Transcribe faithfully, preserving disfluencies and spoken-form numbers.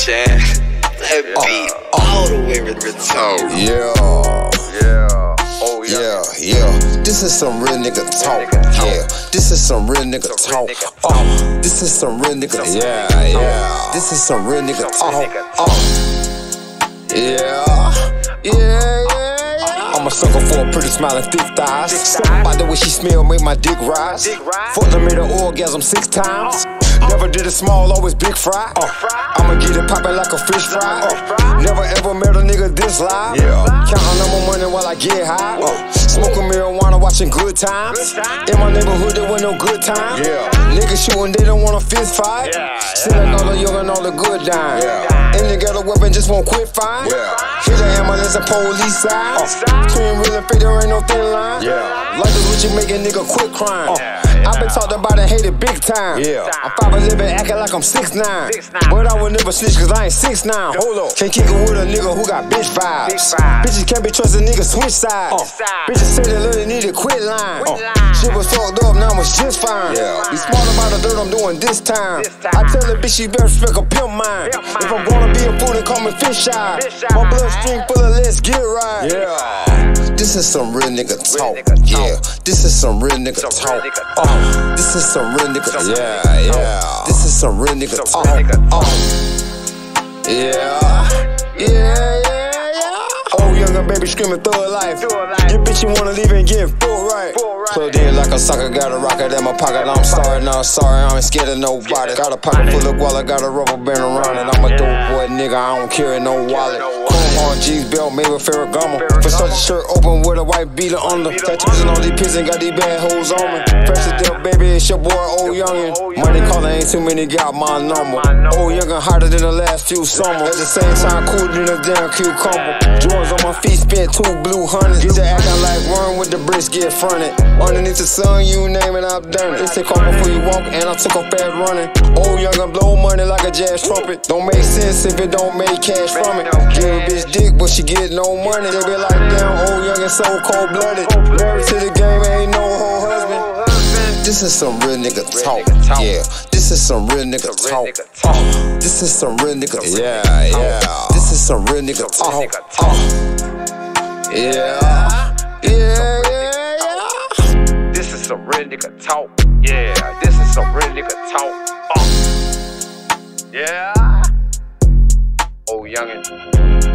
Chan. That beat uh, all the way retarded. Yeah, yeah, oh yeah, yeah, yeah. This is some real nigga talk. Yeah, this is some real nigga talk. Oh, this is some real nigga. Yeah, yeah. This is some real nigga talk. Oh, yeah, yeah, yeah. I'm a sucker for a pretty smiling thick thighs. Something about the way she smell make my dick rise. Fuck the made her orgasm six times. Never did it small, always big fry. Uh, I'ma get it poppin' like a fish fry. Uh, never ever met a nigga this live. Yeah. Countin' on my money while I get high. Uh, smoking marijuana, watching Good Times. In my neighborhood, there was no good time. Yeah. Niggas shooting, they don't want a fist fight. Yeah. See like all the young and all the good dime. Yeah. And they got a weapon, just won't quit fine. Yeah. Hit the ambulance and police side. Uh, Between real and fake, there ain't no thin line. Yeah. Like this, what you make a nigga quit crime. Uh, yeah. I been talked about and hated big time. Yeah. I'm five eleven, acting like I'm six nine. But I would never snitch cause I ain't six nine. Hold up. Can't kick it with a nigga who got bitch vibes. Bitches can't be trusted, niggas switch sides. Uh, bitches say they literally need to quit line. Uh, shit was fucked up, now it's just fine. Yeah. Be smart about the dirt I'm doing this time. This time. I tell the bitch she better respect a pimp mine. Pimp if I'm gonna be a fool, then call me fish eye. My bloodstream full of let's get right. Yeah. This is some real nigga talk. Yeah. This is some real nigga talk. Uh, this is some real nigga talk. Yeah, yeah. This is some real nigga talk. Uh, yeah, yeah, yeah, yeah. Oh, younger baby screaming thug life. Your bitch you wanna leave and get full right. Plugged in like a sucker, got a rocket in my pocket. I'm sorry, now I'm sorry, I ain't scared of nobody. Got a pocket full of guala, got a rubber band around it. I'm a dope boy, nigga, I don't carry no wallet. Chrome G's belt made with Ferragamo. Versace shirt open with a white beater under. Tattoos and all these pins and got these bad hoes on me. Fresh as death, baby, it's your boy, old youngin'. Money calling, ain't too many, got my number. Old youngin' hotter than the last few summers. At the same time, cooler than a damn cucumber. Jordans on my feet, spent two blue hundreds. Get to acting like worm with the bricks, get fronted. Underneath the sun, you name it, I've done it. They take off before you walk, and I took off fast running. Old youngin' blow money like a jazz trumpet. Don't make sense if it don't make cash from it. Give a bitch dick, but she get no money. They be like, damn, old youngin' so cold-blooded. Married to the game, ain't no whole husband. This is some real nigga talk. Yeah, this is some real nigga talk. Uh, this is some real nigga talk. Yeah, yeah. This is some real nigga talk. Uh, yeah, yeah, yeah, yeah. This is some real nigga talk. Yeah, this is some real nigga talk. Uh, yeah. Oh, youngin'.